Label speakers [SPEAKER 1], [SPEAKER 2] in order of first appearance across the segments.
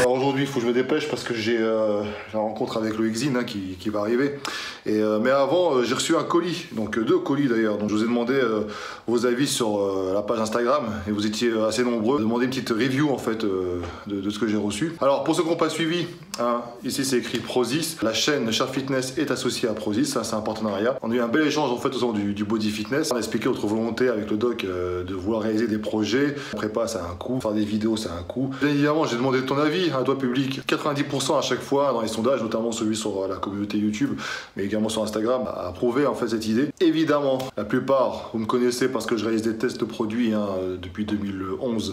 [SPEAKER 1] Alors aujourd'hui, il faut que je me dépêche parce que j'ai la rencontre avec le Exine hein, qui va arriver. Mais avant, j'ai reçu un colis, donc 2 colis d'ailleurs. Donc je vous ai demandé vos avis sur la page Instagram et vous étiez assez nombreux. Demandez une petite review en fait de ce que j'ai reçu. Alors pour ceux qui n'ont pas suivi, hein, ici c'est écrit Prozis. La chaîne Char Fitness est associée à Prozis, ça c'est un partenariat. On a eu un bel échange en fait autour du body fitness. On a expliqué notre volonté avec le doc de vouloir réaliser des projets. Prépa ça a un coût, faire des vidéos ça a un coût. Bien évidemment j'ai demandé ton avis à toi public. 90% à chaque fois dans les sondages, notamment celui sur la communauté YouTube, mais également sur Instagram, a approuvé en fait cette idée. Évidemment, la plupart, vous me connaissez parce que je réalise des tests de produits hein, depuis 2011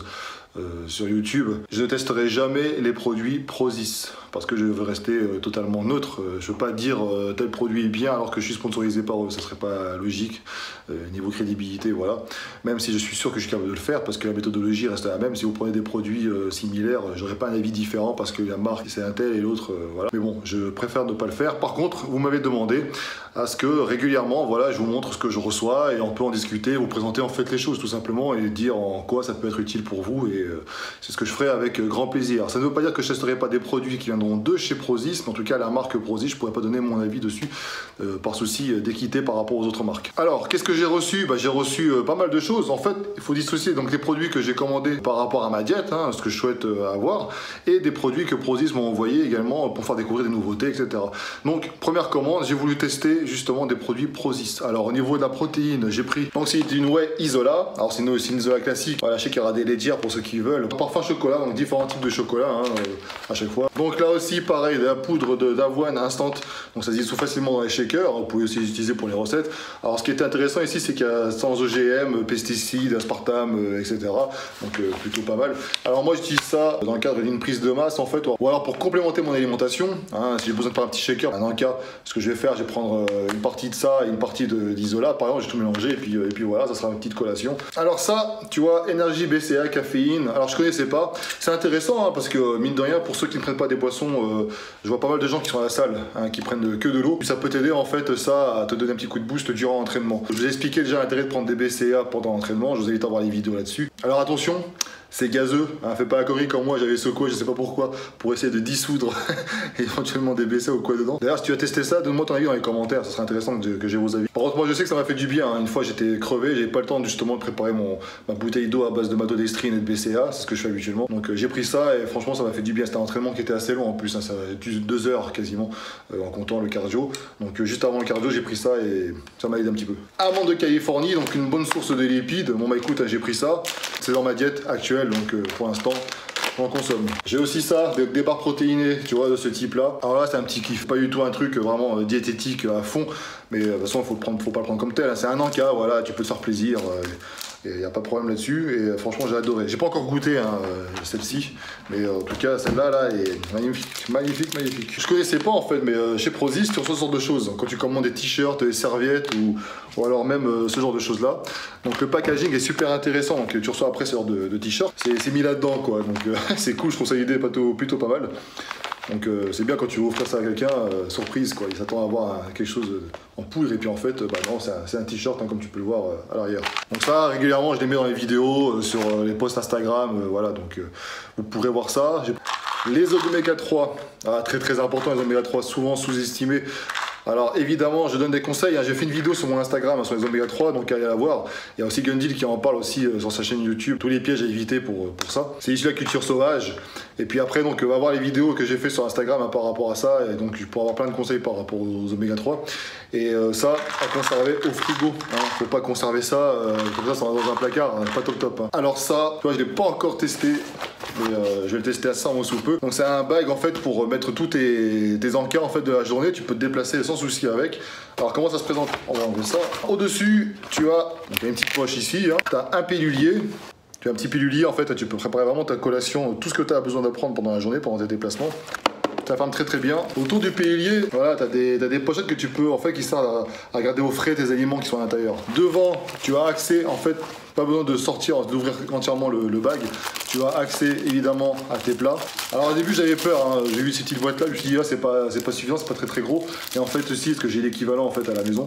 [SPEAKER 1] sur YouTube. Je ne testerai jamais les produits Prozis parce que je veux rester totalement neutre. Je ne veux pas dire tel produit est bien alors que je suis sponsorisé par eux, ça serait pas logique niveau crédibilité, voilà. Même si je suis sûr que je suis capable de le faire parce que la méthodologie reste la même. Si vous prenez des produits similaires, j'aurais pas un avis différent parce que la marque c'est un tel et l'autre, voilà. Mais bon, je préfère ne pas le faire. Par contre, vous m'avez demandé à ce que régulièrement, voilà, je vous montre ce que je reçois et on peut en discuter, vous présenter en fait les choses tout simplement et dire en quoi ça peut être utile pour vous et c'est ce que je ferai avec grand plaisir. Ça ne veut pas dire que je ne testerai pas des produits qui viendront de chez Prozis, mais en tout cas la marque Prozis, je ne pourrais pas donner mon avis dessus par souci d'équité par rapport aux autres marques. Alors, qu'est-ce que j'ai reçu? J'ai reçu pas mal de choses. En fait, il faut dissocier donc les produits que j'ai commandés par rapport à ma diète, hein, ce que je souhaite avoir, et des produits que Prozis m'ont envoyés également pour faire découvrir des nouveautés, etc. Donc, première commande, j'ai voulu tester justement des produits Prozis. Alors, au niveau de la protéine, j'ai pris donc c'est une whey isola. Alors, c'est une isola classique. Voilà, je sais qu'il y aura des laitières pour ceux qui veulent. Parfum chocolat, donc différents types de chocolat hein, à chaque fois. Donc là aussi, pareil, de la poudre d'avoine instant. Donc ça se dissout facilement dans les shakers. Vous pouvez aussi l'utiliser pour les recettes. Alors, ce qui était intéressant ici, c'est qu'il y a sans OGM, pesticides, aspartame, etc. Donc plutôt pas mal. Alors moi, j'utilise ça dans le cadre d'une prise de masse en fait, ou alors pour complémenter mon alimentation. Hein, si j'ai besoin de faire un petit shaker, dans le cas, ce que je vais faire, je vais prendre une partie de ça et une partie d'isola. Par exemple, je vais tout mélanger et puis voilà, ça sera une petite collation. Alors ça, tu vois, énergie, BCA, caféine. Alors je connaissais pas. C'est intéressant hein, parce que mine de rien, pour ceux qui ne prennent pas des boissons, je vois pas mal de gens qui sont à la salle, hein, qui prennent que de l'eau. Ça peut t'aider en fait ça à te donner un petit coup de boost durant l'entraînement. Je vous ai expliqué déjà l'intérêt de prendre des BCA pendant l'entraînement. Je vous invite à voir les vidéos là-dessus. Alors attention. C'est gazeux, hein, fais pas la connerie comme moi, j'avais secoué, je sais pas pourquoi, pour essayer de dissoudre éventuellement des BCA ou quoi dedans. D'ailleurs, si tu as testé ça, donne-moi ton avis dans les commentaires, ça serait intéressant que j'ai vos avis. Par contre, moi je sais que ça m'a fait du bien, hein. Une fois j'étais crevé, j'avais pas le temps justement de préparer ma bouteille d'eau à base de maltodextrine et de BCA, c'est ce que je fais habituellement. Donc j'ai pris ça et franchement ça m'a fait du bien, c'était un entraînement qui était assez long en plus, hein, ça a duré 2 heures quasiment en comptant le cardio. Donc juste avant le cardio, j'ai pris ça et ça m'a aidé un petit peu. Amande de Californie, donc une bonne source de lipides. Bon bah écoute, hein, j'ai pris ça, c'est dans ma diète actuelle, donc pour l'instant j'en consomme. J'ai aussi ça, des barres protéinées, tu vois, de ce type là. Alors là c'est un petit kiff, pas du tout un truc vraiment diététique à fond, mais de toute façon faut pas le prendre comme tel, hein. C'est un encas, voilà, tu peux te faire plaisir. Il n'y a pas de problème là-dessus et franchement j'ai adoré. J'ai pas encore goûté hein, celle-ci, mais en tout cas celle-là là, est magnifique, magnifique, magnifique. Je connaissais pas en fait, mais chez Prozis tu reçois ce genre de choses. Quand tu commandes des t-shirts, des serviettes ou alors même ce genre de choses là. Donc le packaging est super intéressant. Donc tu reçois après ce genre de t-shirt. C'est mis là-dedans quoi. Donc c'est cool, je trouve ça l'idée plutôt pas mal. Donc c'est bien quand tu veux offrir ça à quelqu'un, surprise quoi, il s'attend à avoir quelque chose en poudre et puis en fait, bah non, c'est un t-shirt hein, comme tu peux le voir à l'arrière. Donc ça, régulièrement, je les mets dans les vidéos, sur les posts Instagram, voilà, donc vous pourrez voir ça. Les oméga 3, très très important, les oméga 3 souvent sous-estimés. Alors évidemment, je donne des conseils, hein. J'ai fait une vidéo sur mon Instagram hein, sur les oméga 3, donc allez la voir. Il y a aussi Gundil qui en parle aussi sur sa chaîne YouTube, tous les pièges à éviter pour ça. C'est issu de la culture sauvage. Et puis après, donc, va voir les vidéos que j'ai fait sur Instagram hein, par rapport à ça, et donc pour avoir plein de conseils par rapport aux oméga 3. Et ça, à conserver au frigo. Hein. Faut pas conserver ça comme ça dans un placard, hein, pas top. Hein. Alors ça, tu vois, je l'ai pas encore testé. Mais je vais le tester à ça en sous peu. Donc c'est un bag en fait pour mettre tous tes encas en fait de la journée. Tu peux te déplacer sans souci avec. Alors comment ça se présente? On va enlever ça. Au-dessus, tu as donc, une petite poche ici. Hein. Tu as un pilulier. Tu as un petit pilulier en fait. Tu peux préparer vraiment ta collation, tout ce que tu as besoin d'apprendre pendant la journée, pendant tes déplacements. Ça ferme très bien. Autour du pilulier, voilà, t'as des pochettes que tu peux en fait qui servent à garder au frais tes aliments qui sont à l'intérieur. Devant, tu as accès en fait, pas besoin de sortir, d'ouvrir entièrement le bag. Tu as accès évidemment à tes plats. Alors au début j'avais peur, hein. J'ai vu ces petites boîtes là, je me suis dit c'est pas suffisant, c'est pas très gros. Et en fait aussi, parce que j'ai l'équivalent en fait à la maison,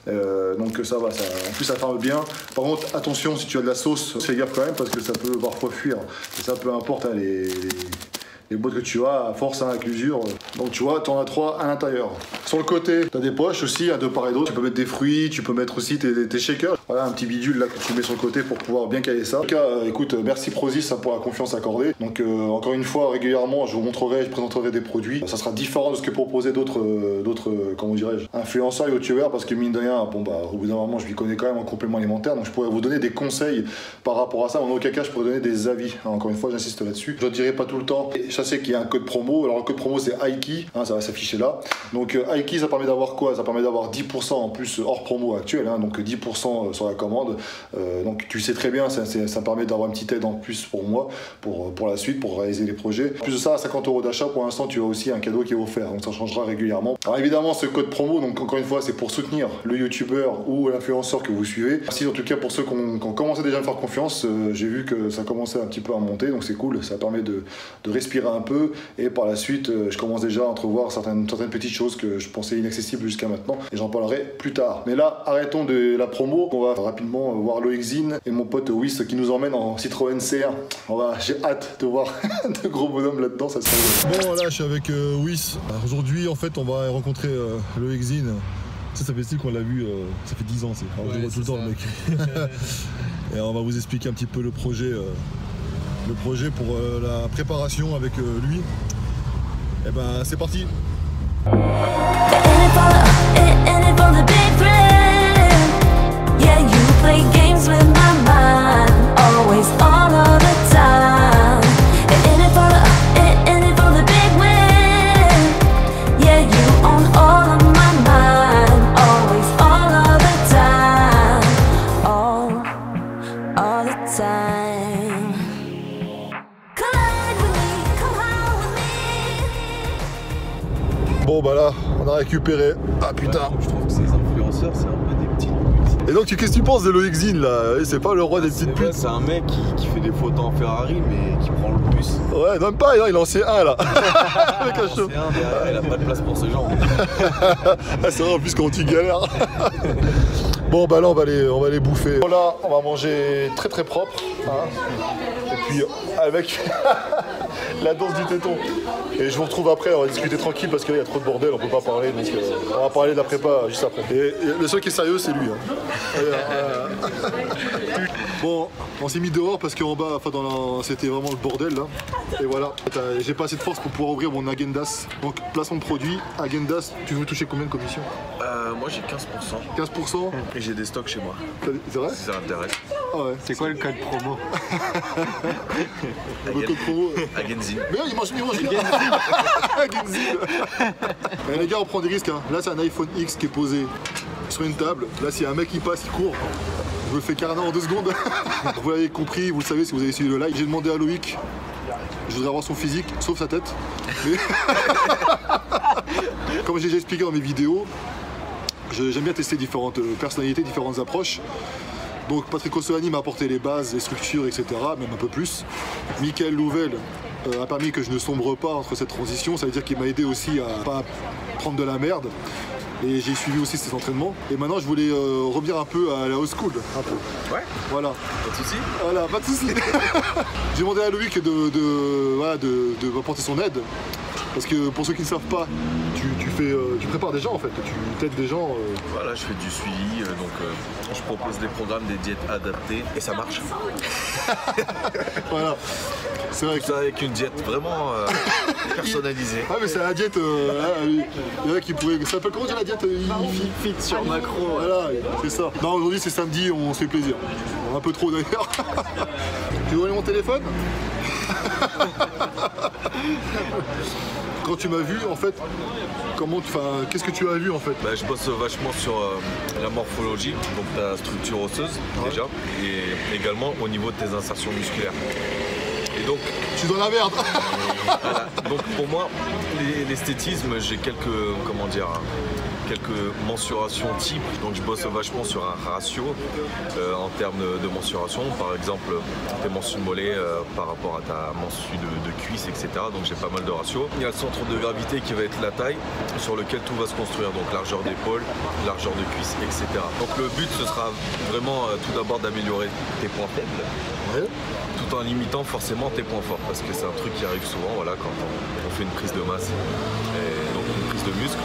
[SPEAKER 1] donc ça va, en plus ça ferme bien. Par contre attention, si tu as de la sauce, fais gaffe quand même parce que ça peut parfois fuir. Et ça peu importe hein, les bottes que tu as, à force avec l'usure. Donc tu vois, tu en as 3 à l'intérieur. Sur le côté, tu as des poches aussi, de part et d'autre. Tu peux mettre des fruits, tu peux mettre aussi tes shakers. Voilà un petit bidule là que tu mets sur le côté pour pouvoir bien caler ça. En tout cas, écoute, merci Prozis pour la confiance accordée. Donc encore une fois, régulièrement, je vous montrerai, je présenterai des produits. Ça sera différent de ce que proposaient d'autres, comment dirais-je, influenceurs, youtubeurs, parce que mine de rien, bon bah au bout d'un moment, je m'y connais quand même en complément alimentaire, donc je pourrais vous donner des conseils par rapport à ça. En aucun cas, je pourrais donner des avis. Encore une fois, j'insiste là-dessus. Je ne dirai pas tout le temps. Et je sais qu'il y a un code promo. Alors le code promo, c'est Aiki, ça va s'afficher là. Donc Aiki, ça permet d'avoir quoi? Ça permet d'avoir 10% en plus hors promo actuel, donc 10% sur la commande. Donc tu sais très bien, ça permet d'avoir une petite aide en plus pour moi, pour la suite, pour réaliser les projets. En plus de ça, à 50 € d'achat, pour l'instant, tu as aussi un cadeau qui est offert, donc ça changera régulièrement. Alors évidemment, ce code promo, donc encore une fois, c'est pour soutenir le youtubeur ou l'influenceur que vous suivez. Merci en tout cas pour ceux qui ont commencé déjà à me faire confiance. J'ai vu que ça commençait un petit peu à monter, donc c'est cool. Ça permet de respirer un peu, et par la suite, je commence déjà à entrevoir certaines petites choses que je pensais inaccessibles jusqu'à maintenant, et j'en parlerai plus tard. Mais là, arrêtons de la promo. On va rapidement voir Loixzine et mon pote Wiss qui nous emmène en Citroën CR. J'ai hâte de voir de gros bonhommes là-dedans, ça sera bon. Là, je suis avec Wiss. Aujourd'hui, en fait, on va rencontrer Loixzine. Ça fait style qu'on l'a vu, ça fait 10 ans, je le vois tout le temps, le mec. Et on va vous expliquer un petit peu le projet pour la préparation avec lui. Et ben, c'est parti. Bon bah là, on a récupéré. Ah putain.
[SPEAKER 2] Je trouve que ces influenceurs, c'est un peu des petites putes.
[SPEAKER 1] Et donc qu'est-ce que tu penses de Loixzine là? C'est pas le roi des petites putes.
[SPEAKER 2] C'est un mec qui fait des photos en Ferrari mais qui prend le bus.
[SPEAKER 1] Ouais, même pas, il en sait un là. Avec un chaud.
[SPEAKER 2] Il a pas de place pour ce genre.
[SPEAKER 1] C'est vrai en plus quand tu galères. Bon bah là on va les bouffer. Bon, là on va manger très très propre. Et puis avec la danse du téton. Et je vous retrouve après, on va discuter tranquille parce qu'il y a trop de bordel, on peut pas parler. Donc on va parler de la prépa juste après. Et le seul qui est sérieux c'est lui. Bon, on s'est mis dehors parce qu'en bas, c'était vraiment le bordel là. Et voilà, j'ai pas assez de force pour pouvoir ouvrir mon Agendas. Donc placement de produit, Agendas, tu veux toucher combien de commission?
[SPEAKER 2] Moi j'ai 15%.
[SPEAKER 1] 15%?
[SPEAKER 2] Et j'ai des stocks chez moi.
[SPEAKER 1] C'est vrai?
[SPEAKER 2] Si ça intéresse.
[SPEAKER 1] Ah ouais.
[SPEAKER 3] C'est quoi le code promo?
[SPEAKER 1] Le code promo
[SPEAKER 2] Agenzine.
[SPEAKER 1] Mais il mange bien. Agenzine. Les gars, on prend des risques. Là, c'est un iPhone X qui est posé sur une table. Là, s'il y a un mec qui passe, il court. Je me le fais carrément en 2 secondes. Vous l'avez compris, vous le savez si vous avez suivi le live. J'ai demandé à Loïc, je voudrais avoir son physique, sauf sa tête. Mais comme j'ai déjà expliqué dans mes vidéos, j'aime bien tester différentes personnalités, différentes approches. Donc Patrick Ossolani m'a apporté les bases, les structures, etc., même un peu plus. Michael Louvel a permis que je ne sombre pas entre cette transition, ça veut dire qu'il m'a aidé aussi à pas prendre de la merde. Et j'ai suivi aussi ses entraînements. Et maintenant je voulais revenir un peu à la old school. Un peu.
[SPEAKER 2] Ouais.
[SPEAKER 1] Voilà.
[SPEAKER 2] Pas de soucis.
[SPEAKER 1] Voilà, pas de soucis. J'ai demandé à Loïc de m'apporter son aide. Parce que pour ceux qui ne savent pas, tu prépares des gens en fait, tu t'aides des gens.
[SPEAKER 2] Voilà, je fais du suivi, je propose des programmes, des diètes adaptées et ça marche.
[SPEAKER 1] Voilà, c'est vrai que
[SPEAKER 2] ça avec une diète vraiment personnalisée.
[SPEAKER 1] Ah mais c'est la diète, il y en a qui pourraient. Ça s'appelle comment dire la diète
[SPEAKER 2] Fit sur macro.
[SPEAKER 1] Voilà, c'est ça. Non, aujourd'hui c'est samedi, on se fait plaisir. Un peu trop d'ailleurs. Tu veux donner mon téléphone? Quand tu m'as vu, en fait, qu'est-ce que tu as vu en fait?
[SPEAKER 2] Je bosse vachement sur la morphologie, donc ta structure osseuse déjà, et également au niveau de tes insertions musculaires. Et donc,
[SPEAKER 1] je suis dans la merde.
[SPEAKER 2] Voilà. Donc pour moi, l'esthétisme, j'ai quelques, quelques mensurations types. Donc je bosse vachement sur un ratio en termes de mensuration. Par exemple, tes mensus de mollet par rapport à ta mensu de cuisse, etc. Donc j'ai pas mal de ratios. Il y a le centre de gravité qui va être la taille sur lequel tout va se construire. Donc largeur d'épaule, largeur de cuisse, etc. Donc le but, ce sera vraiment tout d'abord d'améliorer tes points faibles.
[SPEAKER 1] Ouais.
[SPEAKER 2] Tout en limitant forcément tes points forts, parce que c'est un truc qui arrive souvent, voilà, quand on fait une prise de masse et donc une prise de muscle,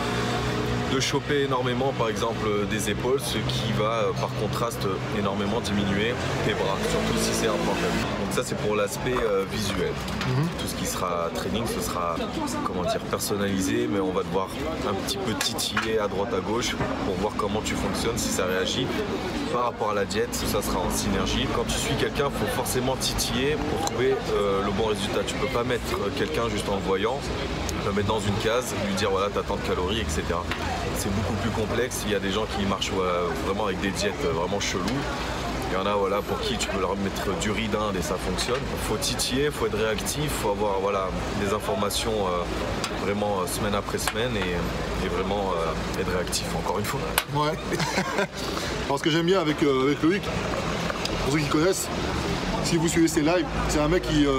[SPEAKER 2] de choper énormément par exemple des épaules, ce qui va par contraste énormément diminuer tes bras, surtout si c'est un point faible. Donc ça c'est pour l'aspect visuel. Tout ce qui sera training, ce sera comment dire, personnalisé, mais on va devoir un petit peu titiller à droite à gauche pour voir comment tu fonctionnes, si ça réagit. Par rapport à la diète, ça sera en synergie. Quand tu suis quelqu'un, il faut forcément titiller pour trouver le bon résultat. Tu peux pas mettre quelqu'un juste en voyant, le mettre dans une case, lui dire voilà t'as tant de calories, etc. C'est beaucoup plus complexe. Il y a des gens qui marchent vraiment avec des diètes vraiment cheloues. Il y en a voilà, pour qui tu peux leur mettre du riz d'Inde et ça fonctionne. Il faut titiller, il faut être réactif, il faut avoir voilà, des informations vraiment semaine après semaine et vraiment être réactif encore une fois.
[SPEAKER 1] Ouais. Alors ce que j'aime bien avec Loïc, pour ceux qui connaissent, si vous suivez ses lives, c'est un mec qui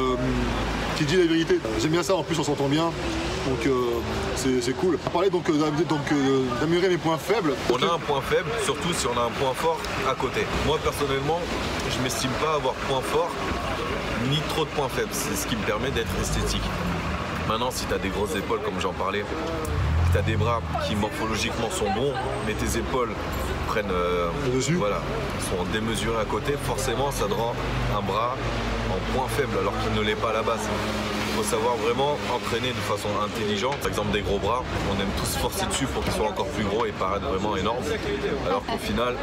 [SPEAKER 1] dit la vérité. J'aime bien ça, en plus on s'entend bien. Donc c'est cool. On parlait donc d'améliorer mes points faibles.
[SPEAKER 2] On a un point faible, surtout si on a un point fort à côté. Moi personnellement, je m'estime pas avoir point fort ni trop de points faibles. C'est ce qui me permet d'être esthétique. Maintenant, si tu as des grosses épaules comme j'en parlais, tu as des bras qui morphologiquement sont bons, mais tes épaules prennent voilà, sont démesurées à côté, forcément ça te rend un bras en point faible alors qu'il ne l'est pas à la base. Il faut savoir vraiment entraîner de façon intelligente. Par exemple, des gros bras, on aime tous se forcer dessus pour qu'ils soient encore plus gros et paraître vraiment énormes. Alors qu'au final,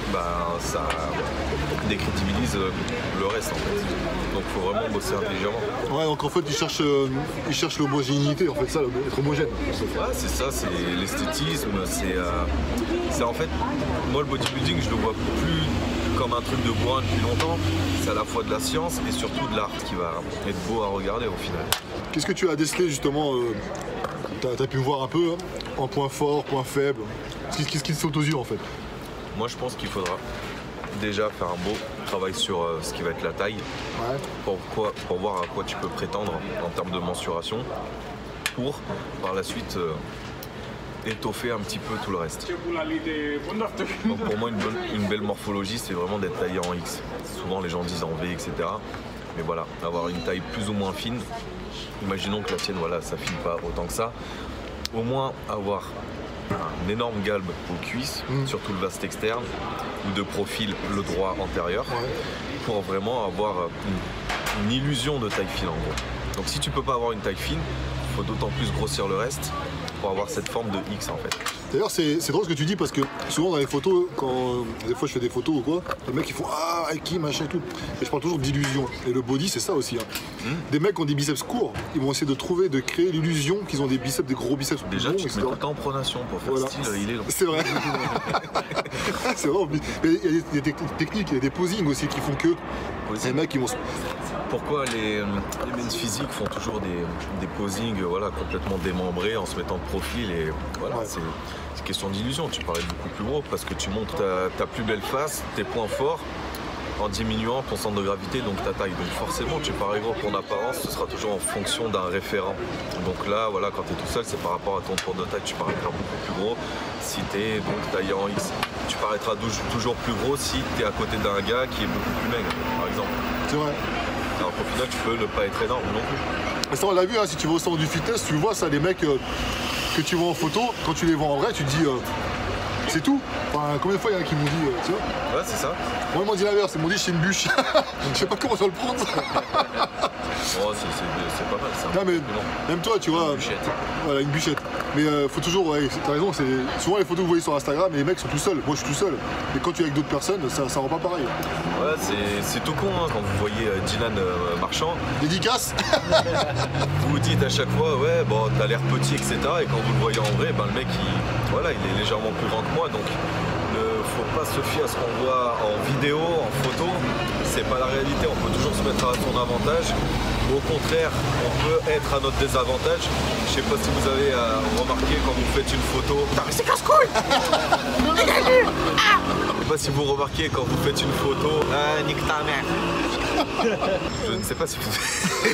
[SPEAKER 2] ça décrédibilise le reste en fait. Donc il faut vraiment bosser intelligemment.
[SPEAKER 1] Ouais, donc en fait, ils cherchent l'homogénéité, en fait, ça, être homogène.
[SPEAKER 2] Ouais, c'est ça, c'est l'esthétisme, c'est en fait, moi le bodybuilding, je le vois plus comme un truc de bourrin depuis longtemps. C'est à la fois de la science et surtout de l'art qui va être beau à regarder au final.
[SPEAKER 1] Qu'est-ce que tu as décelé justement, t'as pu voir un peu, hein, en point fort, point faible. Qu'est-ce qui te saute aux yeux en fait?
[SPEAKER 2] Moi je pense qu'il faudra déjà faire un beau travail sur ce qui va être la taille,
[SPEAKER 1] ouais.
[SPEAKER 2] pour voir à quoi tu peux prétendre en termes de mensuration, pour par la suite étoffer un petit peu tout le reste. Donc pour moi une belle morphologie c'est vraiment d'être taillé en X. Souvent les gens disent en V, etc. Mais voilà, avoir une taille plus ou moins fine. Imaginons que la tienne, voilà, ça file pas autant que ça. Au moins avoir un énorme galbe aux cuisses, surtout le vaste externe, ou de profil le droit antérieur, pour vraiment avoir une illusion de taille fine en gros. Donc si tu peux pas avoir une taille fine, il faut d'autant plus grossir le reste pour avoir cette forme de X en fait.
[SPEAKER 1] D'ailleurs c'est drôle ce que tu dis parce que souvent dans les photos, quand des fois je fais des photos ou quoi, les mecs ils font ah qui machin et tout. Et je parle toujours d'illusion. Et le body c'est ça aussi. Hein. Des mecs qui ont des biceps courts, ils vont essayer de créer l'illusion qu'ils ont des biceps, des gros biceps.
[SPEAKER 2] Déjà
[SPEAKER 1] longs,
[SPEAKER 2] tu te mets tout le temps en pronation pour faire
[SPEAKER 1] voilà.
[SPEAKER 2] style, il est long.
[SPEAKER 1] C'est vrai. C'est vrai. Mais il y a des techniques, il y a des posings aussi qui font que les mecs ils vont se...
[SPEAKER 2] Pourquoi les men's physiques font toujours des posings voilà, complètement démembrés en se mettant de profil et voilà, c'est question d'illusion. Tu parais beaucoup plus gros parce que tu montres ta plus belle face, tes points forts en diminuant ton centre de gravité, donc ta taille. Donc forcément tu parais gros, ton apparence ce sera toujours en fonction d'un référent. Donc là voilà, quand tu es tout seul c'est par rapport à ton tour de taille, tu paraîtras beaucoup plus gros si tu es donc taillé en X. Tu paraîtras toujours plus gros si tu es à côté d'un gars qui est beaucoup plus maigre par exemple.
[SPEAKER 1] C'est vrai.
[SPEAKER 2] Alors qu'au final, tu peux ne pas être énorme non plus.
[SPEAKER 1] Mais ça, on l'a vu, hein, si tu vas au centre du fitness, tu vois ça, les mecs que tu vois en photo, quand tu les vois en vrai, tu te dis c'est tout. Enfin, combien de fois il y en a qui m'ont dit, tu vois?
[SPEAKER 2] Ouais, c'est ça.
[SPEAKER 1] Moi, ils m'ont dit l'inverse, ils m'ont dit c'est une bûche. Je sais pas comment je dois le prendre.
[SPEAKER 2] Oh, c'est pas mal ça.
[SPEAKER 1] Non, mais même toi, tu vois.
[SPEAKER 2] Une bûchette.
[SPEAKER 1] Voilà, une bûchette. Mais faut toujours, ouais, t'as raison, souvent les photos que vous voyez sur Instagram, les mecs sont tout seuls. Moi, je suis tout seul. Mais quand tu es avec d'autres personnes, ça rend pas pareil.
[SPEAKER 2] Ouais, c'est tout con hein, quand vous voyez Dylan marchand.
[SPEAKER 1] Dédicace.
[SPEAKER 2] Vous vous dites à chaque fois, ouais, bon, t'as l'air petit, etc. Et quand vous le voyez en vrai, ben, le mec, il est légèrement plus grand que moi. Donc, faut pas se fier à ce qu'on voit en vidéo, en photo. C'est pas la réalité, on peut toujours se mettre à son avantage. Au contraire, on peut être à notre désavantage. Je sais pas si vous avez remarqué quand vous faites une photo. Putain, mais c'est casse-couille. Je sais pas si vous remarquez quand vous faites une photo. Ah, nique ta mère. Je ne sais pas si vous... Je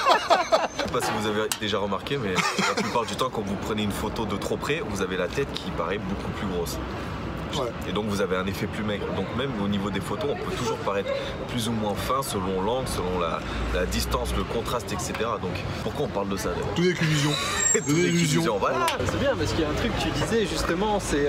[SPEAKER 2] sais pas si vous avez déjà remarqué, mais la plupart du temps, quand vous prenez une photo de trop près, vous avez la tête qui paraît beaucoup plus grosse. Ouais. Et donc vous avez un effet plus maigre. Donc même au niveau des photos, on peut toujours paraître plus ou moins fin selon l'angle, selon la distance, le contraste, etc. Donc pourquoi on parle de ça d'ailleurs?
[SPEAKER 1] Tout n'est qu'illusion.
[SPEAKER 2] Tout n'est qu'illusion, voilà.
[SPEAKER 3] C'est bien parce qu'il y a un truc que tu disais justement, c'est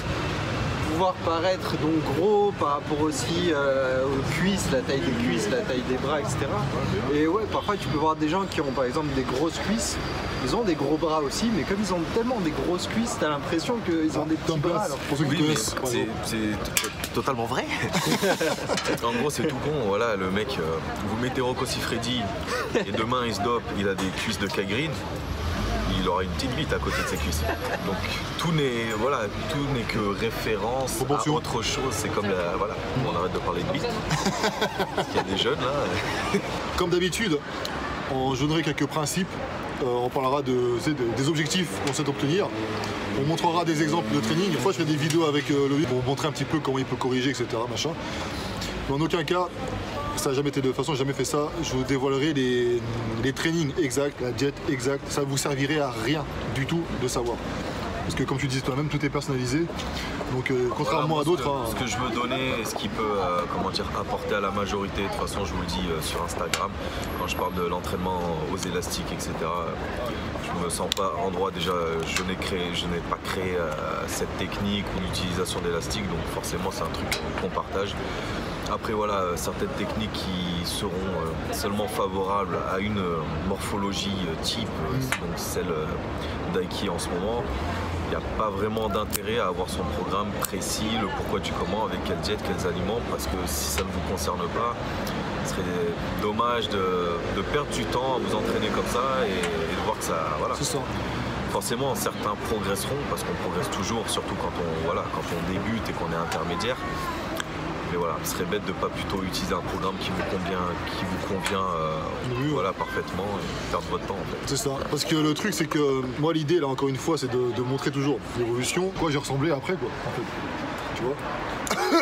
[SPEAKER 3] pouvoir paraître donc gros par rapport aussi aux cuisses, la taille des cuisses, la taille des bras, etc. Et ouais, parfois tu peux voir des gens qui ont par exemple des grosses cuisses. Ils ont des gros bras aussi, mais comme ils ont tellement des grosses cuisses, t'as l'impression qu'ils ont des petits bras. Alors,
[SPEAKER 1] pour ceux qui connaissent,
[SPEAKER 2] c'est totalement vrai. En gros, c'est tout con. Voilà, le mec, vous mettez Rocco Siffredi et demain il se dope, il a des cuisses de K-Green. Il aura une petite bite à côté de ses cuisses. Donc tout n'est que référence à autre chose. C'est comme voilà, on arrête de parler de bite. Parce qu'il y a des jeunes là.
[SPEAKER 1] Comme d'habitude, on donnerai quelques principes. On parlera des objectifs qu'on souhaite obtenir. On montrera des exemples de training. Une fois, je ferai des vidéos avec Loïc pour montrer un petit peu comment il peut corriger, etc. Machin. Mais en aucun cas, ça n'a jamais été de toute façon, j'ai jamais fait ça. Je vous dévoilerai les trainings exacts, la diète exacte. Ça vous servirait à rien du tout de savoir. Parce que comme tu dis toi-même, tout est personnalisé. Donc contrairement à d'autres...
[SPEAKER 2] Ce que je veux donner et ce qui peut apporter à la majorité, de toute façon je vous le dis sur Instagram, quand je parle de l'entraînement aux élastiques, etc. Je me sens pas en droit, déjà je n'ai pas créé cette technique ou l'utilisation d'élastiques, donc forcément c'est un truc qu'on partage. Après voilà, certaines techniques qui seront seulement favorables à une morphologie type, donc celle d'Aiki en ce moment. Il n'y a pas vraiment d'intérêt à avoir son programme précis, le pourquoi du comment, avec quelle diète, quels aliments, parce que si ça ne vous concerne pas, ce serait dommage de perdre du temps à vous entraîner comme ça et de voir que ça... Voilà.
[SPEAKER 1] C'est ça.
[SPEAKER 2] Forcément, certains progresseront, parce qu'on progresse toujours, surtout quand on débute et qu'on est intermédiaire. Mais voilà, ce serait bête de ne pas plutôt utiliser un programme qui vous convient voilà, parfaitement et perdre votre temps en fait.
[SPEAKER 1] C'est ça, parce que le truc c'est que moi l'idée là encore une fois c'est de montrer toujours l'évolution, quoi j'ai ressemblé après quoi en fait,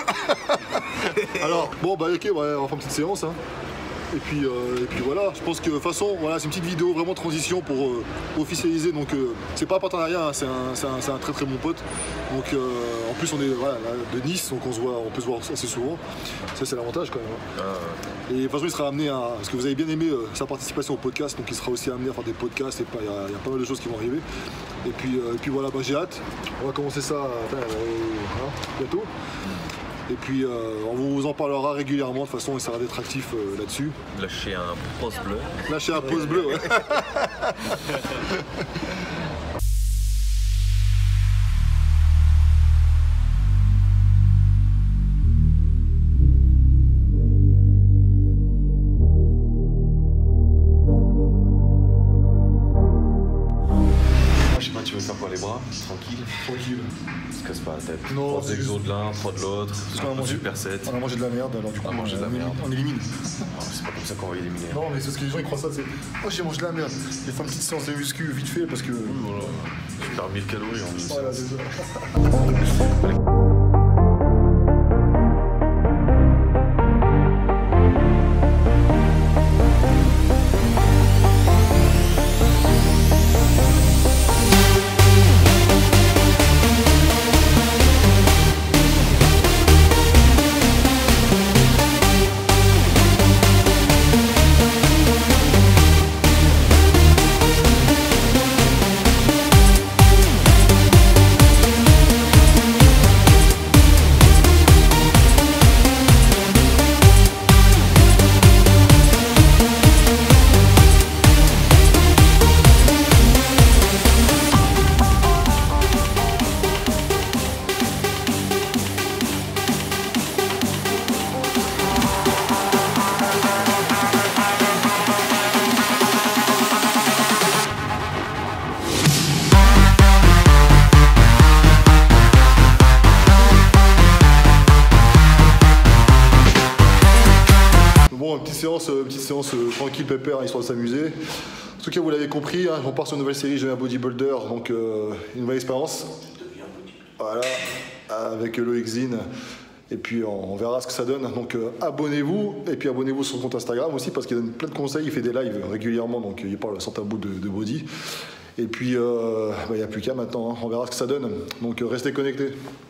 [SPEAKER 1] tu vois. Alors bon bah ok, on va faire une petite séance hein. Et puis voilà, je pense que de toute façon, voilà, c'est une petite vidéo vraiment transition pour officialiser. Donc c'est pas un partenariat, hein, c'est un très très bon pote. Donc en plus on est voilà, de Nice, donc on peut se voir assez souvent. Ça c'est l'avantage quand même. Et de toute façon il sera amené à, parce que vous avez bien aimé sa participation au podcast, donc il sera aussi amené à faire des podcasts et il y a pas mal de choses qui vont arriver. Et puis voilà, bah, j'ai hâte. On va commencer ça bientôt. Et puis on vous en parlera régulièrement, de toute façon il sera d'être actif là-dessus.
[SPEAKER 2] Lâchez un pouce bleu.
[SPEAKER 1] Lâchez un pouce bleu, ouais.
[SPEAKER 2] Tu veux faire quoi, les bras? Tranquille. Se casse pas la tête.
[SPEAKER 1] Non,
[SPEAKER 2] 3 exos de l'un, 3 de l'autre, super 7.
[SPEAKER 1] On a mangé de la merde, alors du coup on élimine.
[SPEAKER 2] C'est pas comme ça qu'on va éliminer.
[SPEAKER 1] Non mais c'est ce que les gens ils croient ça, c'est oh j'ai mangé de la merde. J'ai fait une petite séance de muscu vite fait parce que...
[SPEAKER 2] Oui, voilà. Tu perds 1000 calories en plus.
[SPEAKER 1] Voilà, c'est ça. petite séance tranquille, pépère, histoire de s'amuser. En tout cas, vous l'avez compris, hein, on part sur une nouvelle série, je deviens bodybuilder, donc une nouvelle expérience. Voilà, avec Loïc Zine. Et puis on verra ce que ça donne. Donc abonnez-vous, et puis abonnez-vous sur son compte Instagram aussi, parce qu'il donne plein de conseils, il fait des lives régulièrement, donc il parle sans tabou de body. Et puis il n'y a plus qu'à maintenant, hein. On verra ce que ça donne. Donc restez connectés.